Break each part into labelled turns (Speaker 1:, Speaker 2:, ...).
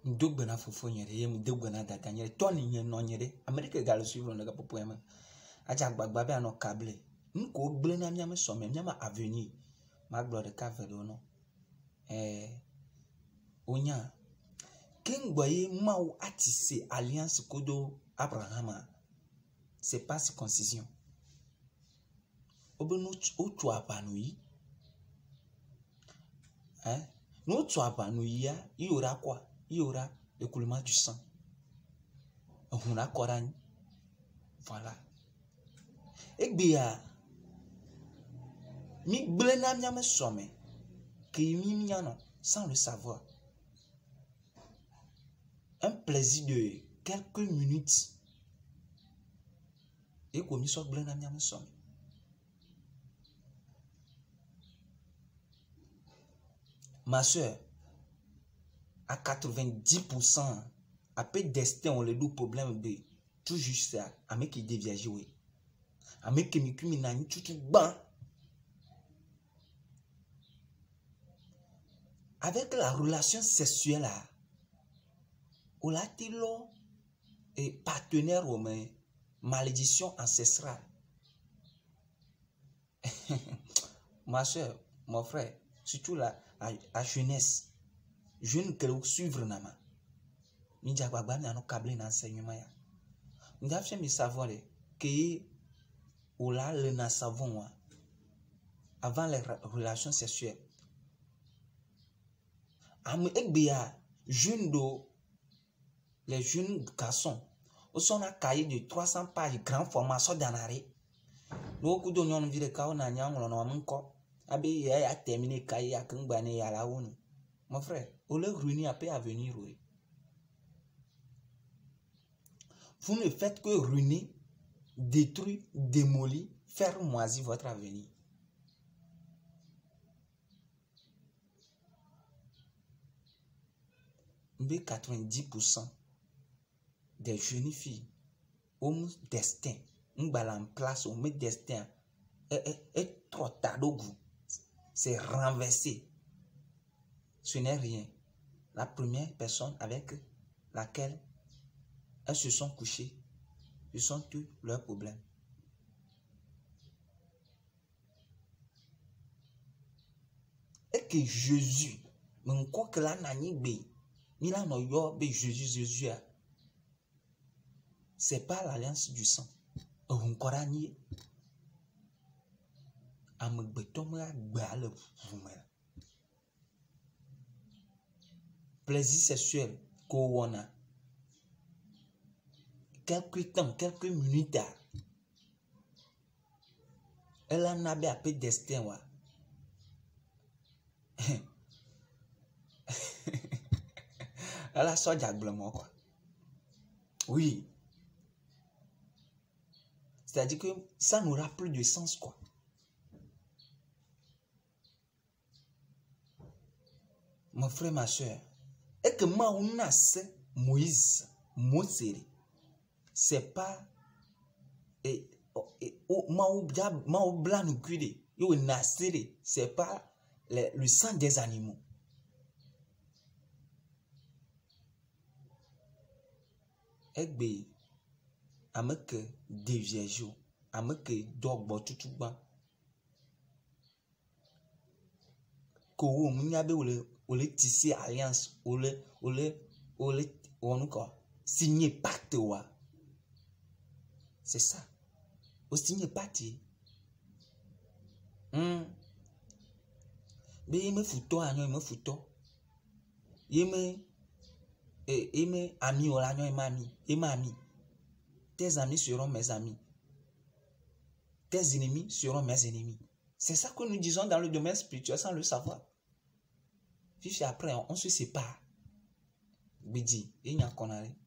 Speaker 1: Ndogana fofo nyere yem dogana dada nyere toni nye no nyere America ga le suivre le popo yema aja gbagba be no câble nko gble na miam so me miam avenir ma glo de ka velo no onya kengboye maou atissé alliance kodo Abraham c'est pas circoncision obenu otu apanui no tu apanui ya il y aura quoi? Il y aura le coulement du sang. On a Coran. Voilà. Et bien, mi blena miame somme, qui mi miano, sans le savoir. Un plaisir de quelques minutes. Et comme il soit blena miame somme. Ma soeur, à 90%, après destin, on le doux problème de tout juste ça, à me qui devient jouer. À me qui me n'a ni tout ban. Avec la relation sexuelle, on a tilo et partenaire romain, malédiction ancestrale. Ma soeur, mon frère, surtout la jeunesse. Je ne peux suivre nama. Ni jagba mi ano câble na enseignement ya. Ni a fait mi savoir que ou là le na savon avant les relations sexuelles. Am ekbia jeune do les jeunes garçons au son a cahier de 300 pages grand format so danare. No ku do nyon vire ka na nyang no amko abi ya terminer cahier ya kangba ne ya la wonu. Mon frère, on le réunit après à venir. Oui. Vous ne faites que ruiner, détruire, démolir, faire moisir votre avenir. Mais 90% des jeunes filles ont destin, on en place, on met destin, est trop tard au goût. C'est renversé. Ce n'est rien. La première personne avec laquelle elles se sont couchées, ce sont tous leurs problèmes. Et que Jésus, mais quoi que la nani be, il a no yo be Jésus, c'est pas l'alliance du sang. On corani. Amegbetomra gbale vumela. Plaisir sexuel qu'on quelques temps, quelques minutes, elle en a bien peu destin. Elle a soit diablement quoi. Oui. C'est-à-dire que ça n'aura plus de sens quoi. Mon frère, ma soeur, et que moi on a Moïse, c'est pas c'est pas le sang des animaux. Et bien, avec des vieilles, avec dog tout bas. Ko munyabe ole tisser alliance ole on quoi signer pacte wa. C'est ça. O signer pacte. Be yeme futo anyo yeme futo. Yeme ami ola anyo yeme ami. Tes amis seront mes amis. Tes ennemis seront mes ennemis. C'est ça que nous disons dans le domaine spirituel sans le savoir. Puis après, on se sépare. Bidi, il y a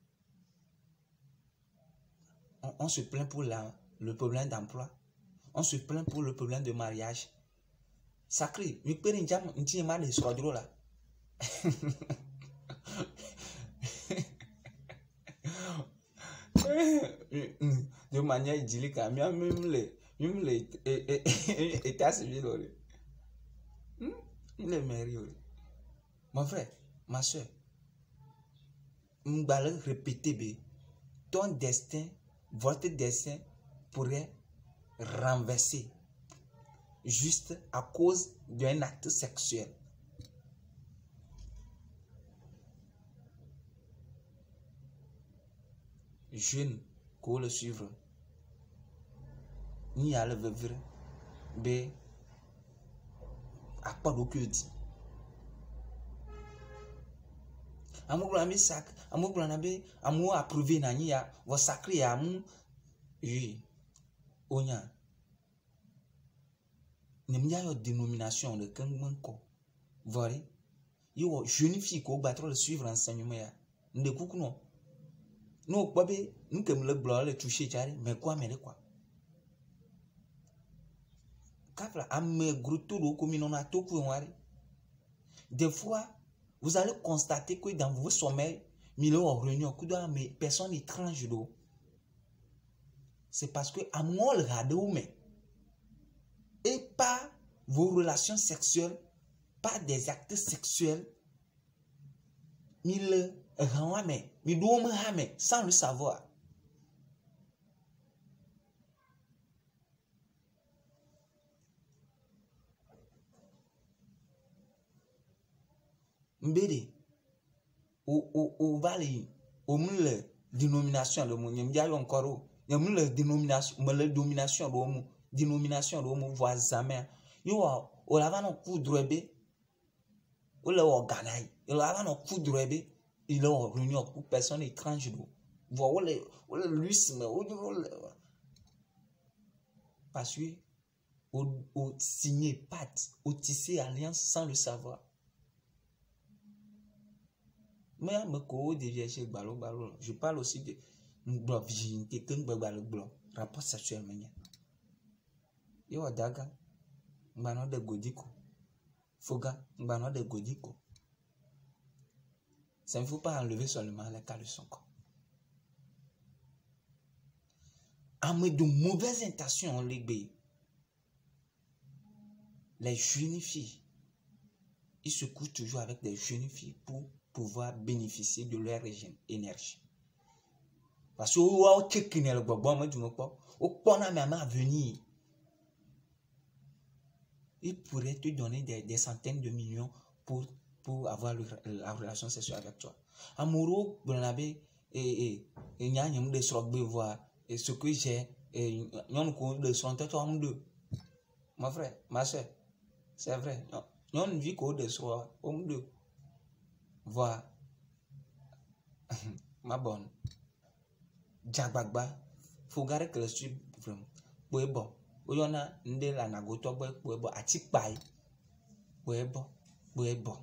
Speaker 1: on se plaint pour le problème d'emploi. On se plaint pour le problème de mariage. Sacré, nous pouvons dire que nous sommes drôles là. De manière idyllique, même les états civils. Il est mairie. Mon frère, ma soeur, m'bale répéter be. Ton destin, votre destin pourrait renverser juste à cause d'un acte sexuel. Jeune, qu'on le suivre. Ni à le vivre. B. À pas d'aucun dit. Amour blâmer sac. Amour blâmer. Amour approuvé na ni ya. Vos sacré amour. Oui. Onya. N'imia yo dénomination de Kangmanko. Voilà. Yo, jeune fille qui va le suivre enseignement ya. N'de coucou non. Nous, babé, nous comme le blanc le toucher, mais quoi, quoi. Des fois, vous allez constater que dans vos sommeils, mais personne étrange. C'est parce que à moi le radou et pas vos relations sexuelles, pas des actes sexuels, sans le savoir. Mbede au valley au mule dénomination de mon y'a encore y'a mule dénomination mule domination de mon dénomination de mon voisin yo au lava no coudrebe au le organise il lava no coudrebe il a réunion pour personne étrange do voilà lui parce que au signer pacte au tisser alliance sans le savoir. Mais je parle aussi de virginité, rapport sexuel. Yo daga, mbano de godiko, foga, mbano de godiko. Ça ne faut pas enlever seulement les caleçons. Avec de mauvaises intentions, les jeunes filles, ils se couchent toujours avec des jeunes filles pour pouvoir bénéficier de leur énergie. Parce que il pourrait te donner des centaines de millions pour avoir la relation sexuelle avec toi. Amoureux, et ce que j'ai, mon frère, ma soeur, c'est vrai. Nous avons une vie de soi, voir ma bonne. Jagbagba, faut garder que le suivre vraiment. Bon, oyona nde la nagoto bo atikpai. Bon.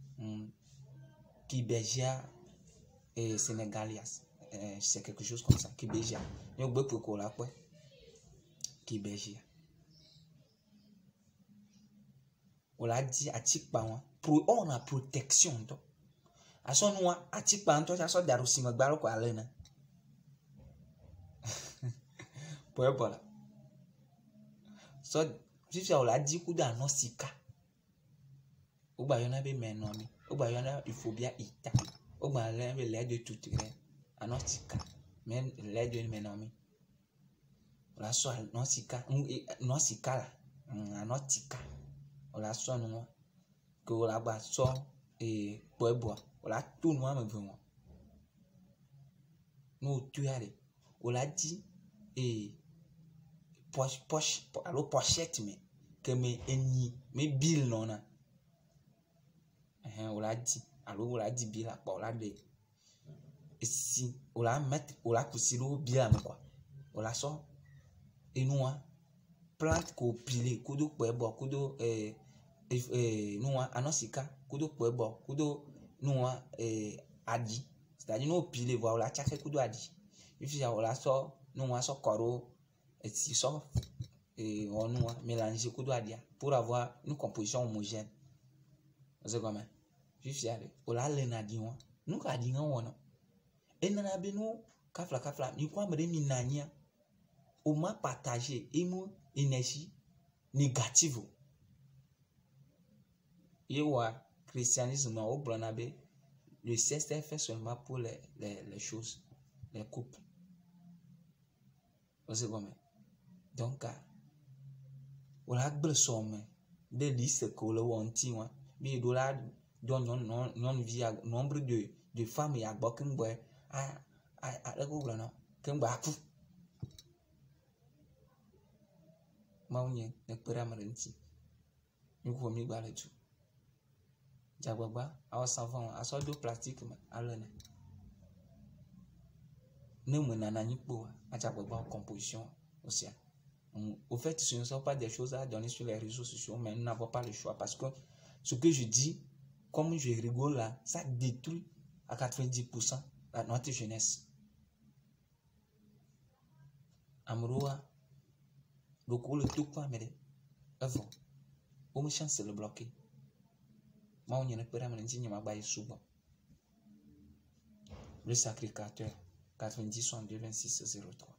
Speaker 1: Kibéja et Sénégalias, c'est quelque chose comme ça. Kibéja. Yo bo pour la quoi. Kibéja. On l'a dit atikpa on a protection toi. À son nom, à type toi, ça sort d'arrosi me balo quoi là. Pour voilà. So, si tu as la dit coup dans nos sika. Ou bah y'en a be menomi. Ou bah y'en a il faut bien ita. Ou bah l'air de tout gré. À nos sika. Même l'air de menomi. La so nos sika là. À nos sika. On la so non. Que on la ba so et pour boire. Voilà tout noir me veut moi. Nous tu allez. On l'a dit et alors pochette mais que mes ennemis mes billes non na. On l'a dit. Alors on l'a dit bill là on l'a dit. Et si on l'a mettre on l'a cousu le bill quoi. On l'a sort et nous plante ko pilé kudo pour boire kudo nous anosika kudo pour boire kudo nous adi c'est-à-dire nous pile voilà chaque coup adi il faut la sort nous sort coro et si sort et on nous mélanger coup adi pour avoir une composition homogène c'est comment il faut aller on la lenadi nous adi on et nana be nous kafla ni quoi me mi nania au ma partager énergie négative yewa christianisme au blanabe le sexe est fait seulement pour les choses, les couples. Vous savez comment? Donc, on a besoin de lire que le wanti, mais il doit non via nombre de femmes et à beaucoup de à la Google, non? Comme Baku. Maunye, ne peut pas m'arrêter. Nous pouvons m'y parler tout. Jababa, à savon, à sort de plastique, à l'année. Nous menons à Jababa en composition aussi. Au fait, ce ne sont pas des choses à donner sur les réseaux sociaux, mais nous n'avons pas le choix parce que ce que je dis, comme je rigole là, ça détruit à 90% notre jeunesse. Amroa, le tout quoi, mais avant, au me chance le bloquer. Moi, on y a pas de dire, il m'a baillé souvent. Le sacrificateur, 90 62 26 03.